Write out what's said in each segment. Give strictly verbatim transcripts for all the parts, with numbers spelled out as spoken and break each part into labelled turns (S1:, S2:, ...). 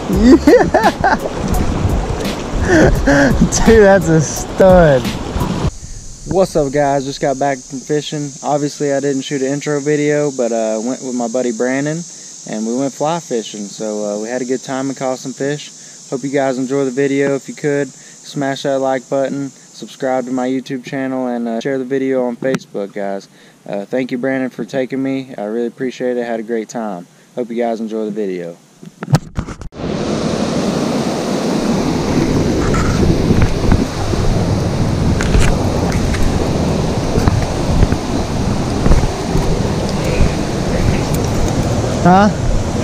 S1: Yeah. Dude, that's a stud. What's up, guys? Just got back from fishing. Obviously I didn't shoot an intro video, but I uh, went with my buddy Brandon and we went fly fishing. So uh, we had a good time and caught some fish. Hope you guys enjoy the video. If you could, smash that like button, subscribe to my YouTube channel, and uh, share the video on Facebook, guys. Uh, thank you, Brandon, for taking me. I really appreciate it. Had a great time. Hope you guys enjoy the video. Huh?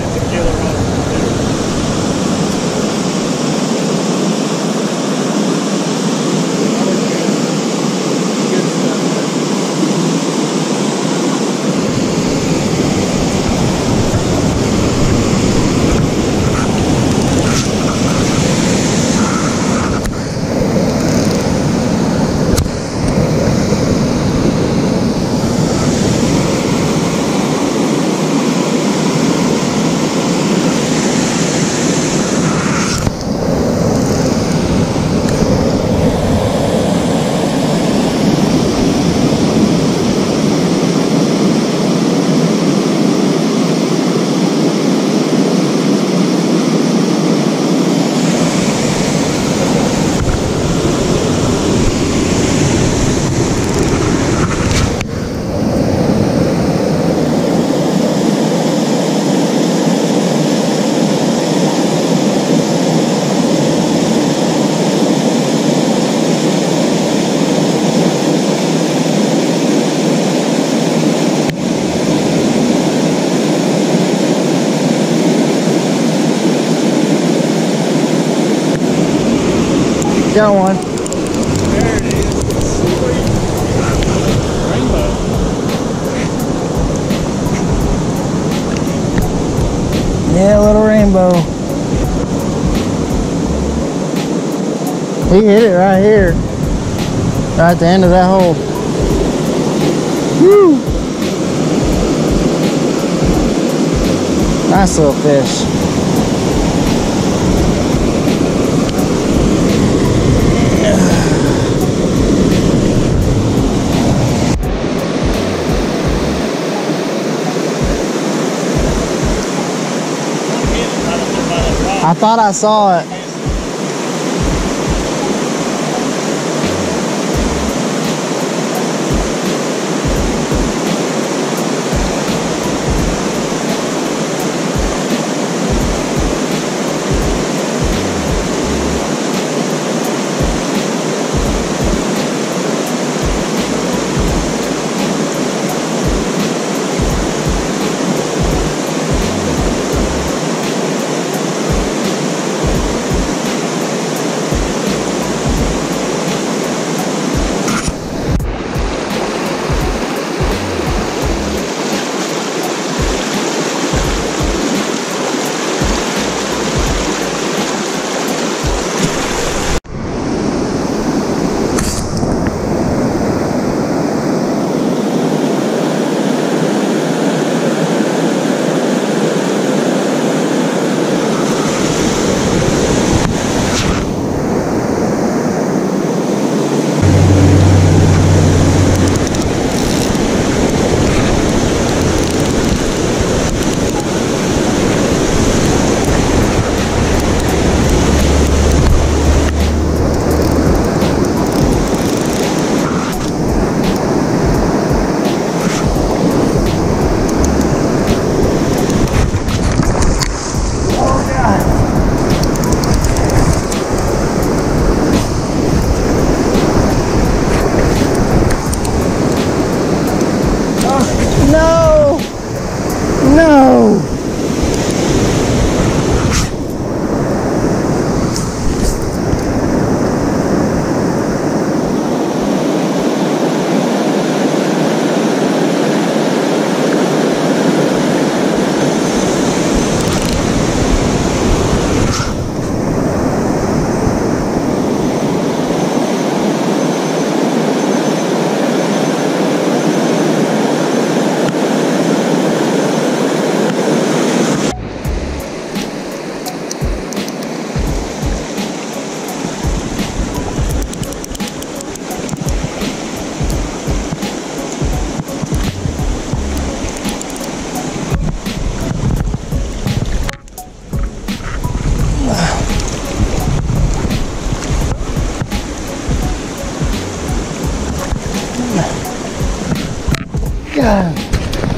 S1: Got one.
S2: There it is. Rainbow.
S1: Yeah, a little rainbow. He hit it right here. Right at the end of that hole. Woo! Nice little fish. I thought I saw it.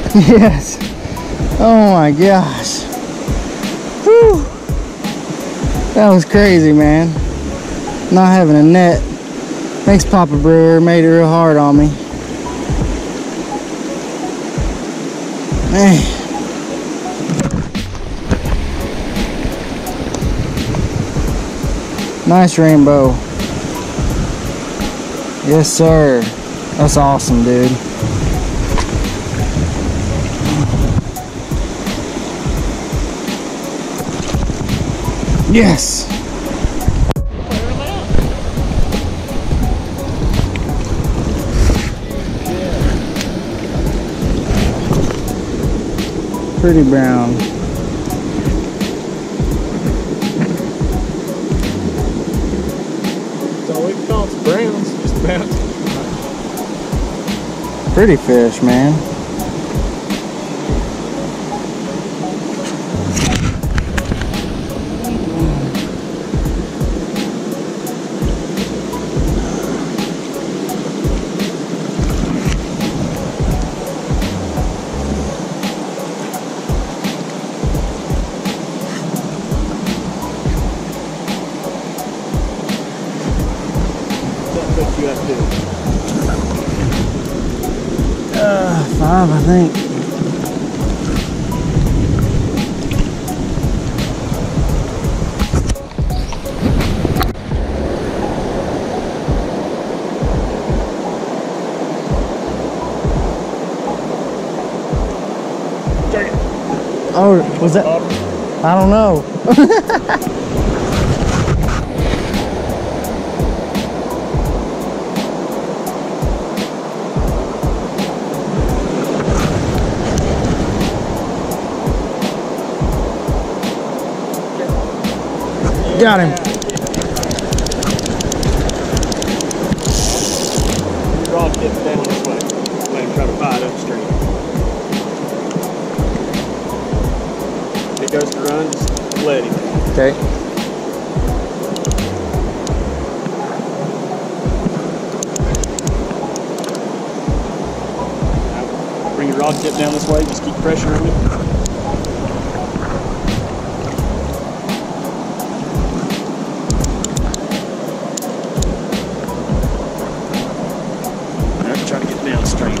S1: Yes. Oh my gosh. Whew. That was crazy, man. Not having a net. Thanks, Papa Brewer. Made it real hard on me. Man. Nice rainbow. Yes, sir. That's awesome, dude. Yes. Pretty brown.
S2: So we call it browns, just about.
S1: Pretty fish, man.
S2: What you have to do?
S1: Uh, five, I think.
S2: Take it.
S1: Oh, was that? I don't know. Got him.
S2: Rod gets down this way. Let him try to fight upstream. If he goes to run, just let him.
S1: Okay.
S2: Now, bring your rod tip down this way. Just keep pressure on it. Try to get downstream.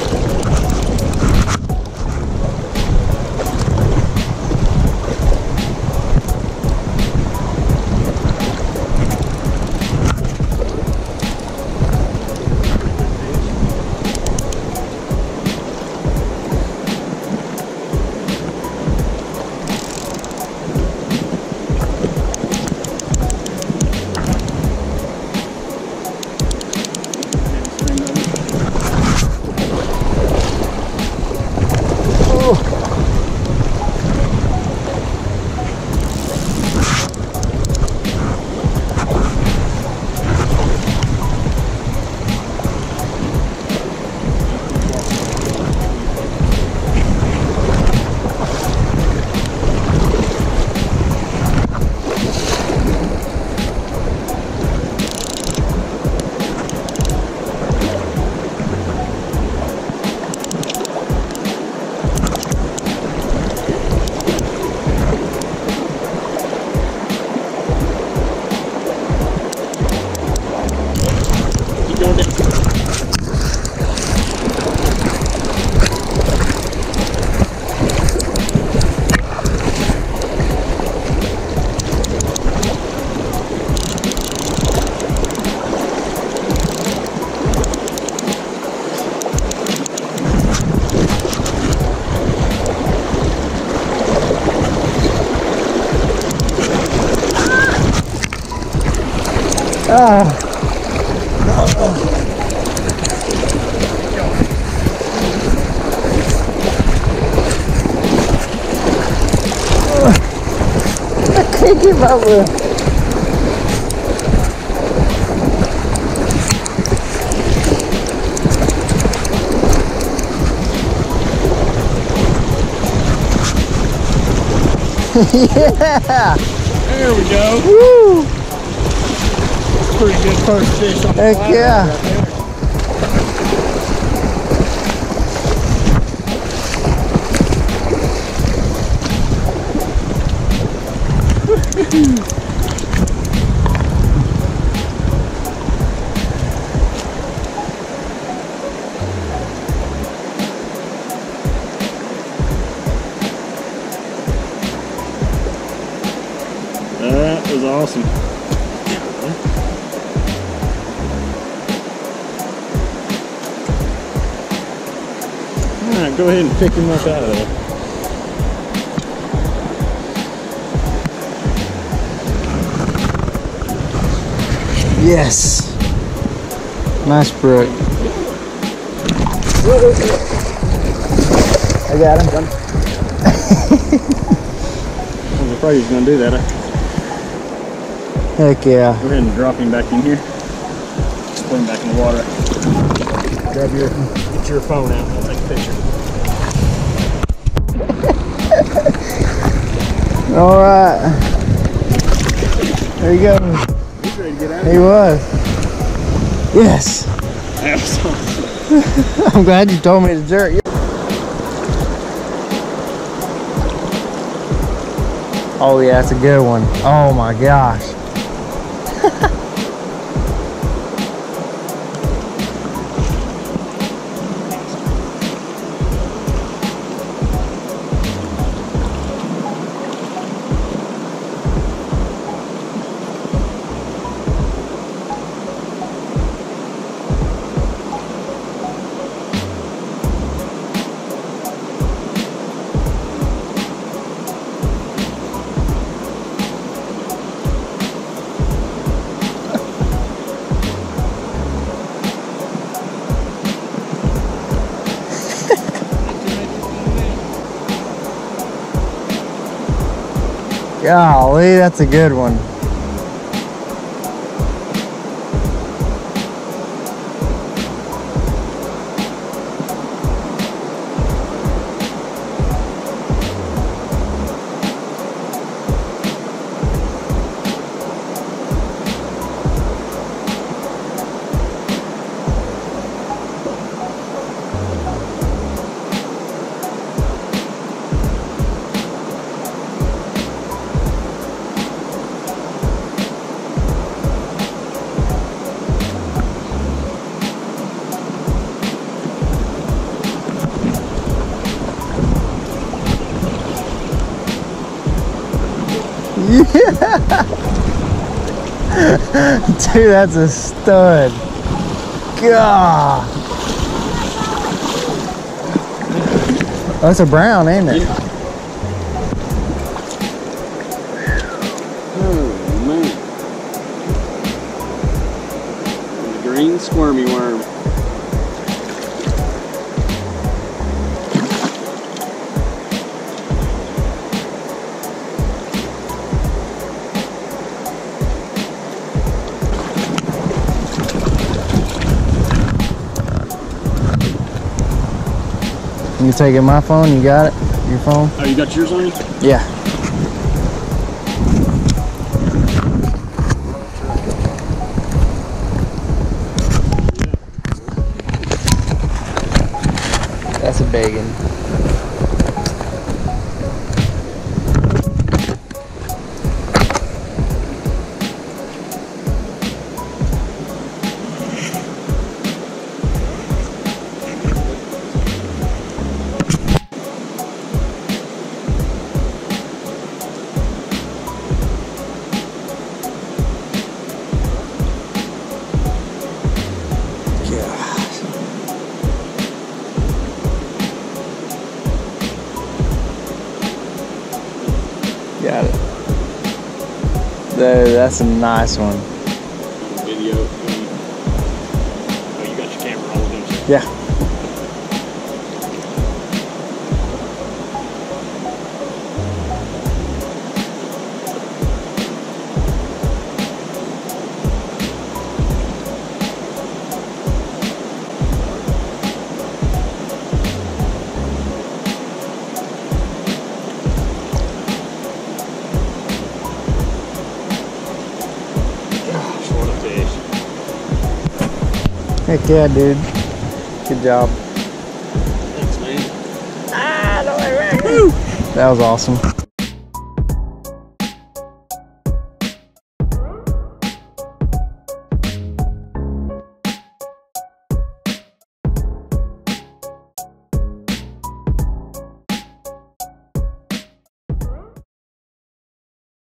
S1: Ah. I can't keep up with it. Yeah!
S2: There we go.
S1: Woo!
S2: Pretty good first fish on the
S1: Heck
S2: flat
S1: yeah.
S2: right there. That was awesome. Alright, go ahead and pick him up out of there.
S1: Yes. Nice brook. I got him.
S2: I was afraid he was going to do that.
S1: Heck yeah.
S2: Go ahead and drop him back in here. Just put him back in the water. Grab your, get your phone out and I'll take a picture.
S1: All right. There you go.
S2: He's ready to get out of
S1: He
S2: here.
S1: was. Yes.
S2: That was awesome.
S1: I'm glad you told me to jerk. Oh yeah, that's a good one. Oh my gosh. Golly, that's a good one. Yeah. Dude, that's a stud. God. That's a brown, ain't it?
S2: Yeah. Oh man. The green squirmy worm.
S1: You taking my phone? You got it? Your phone?
S2: Oh, you got yours on you?
S1: Yeah. That's a big one. Got it. Dude, that's a nice one.
S2: Video. Oh, you got your camera rolling, don't you?
S1: Yeah. Heck yeah, dude. Good job.
S2: Thanks, man.
S1: That was awesome.